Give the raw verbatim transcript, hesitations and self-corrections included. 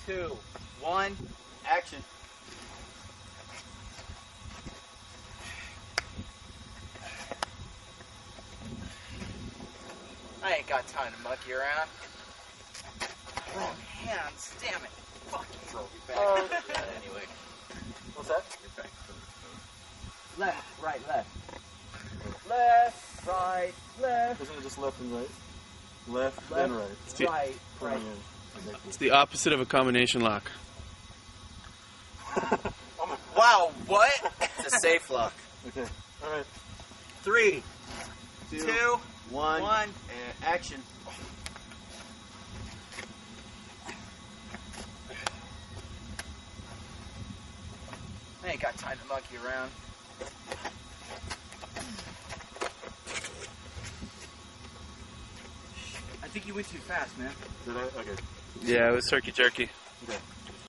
two, one, action. I ain't got time to monkey around. Wrong hands, damn it. Fuck you. Back. Uh, anyway. What's that? You're back. Left, right, left. Left, right, left. Isn't it just left and right? Left, left then right. It's right, right. It's the opposite of a combination lock. Wow, what? It's a safe lock. Okay, alright. Three, Two, two one, one, and action. I ain't got time to monkey around. I think you went too fast, man. Did I? Okay. Yeah, it was turkey jerky. Okay.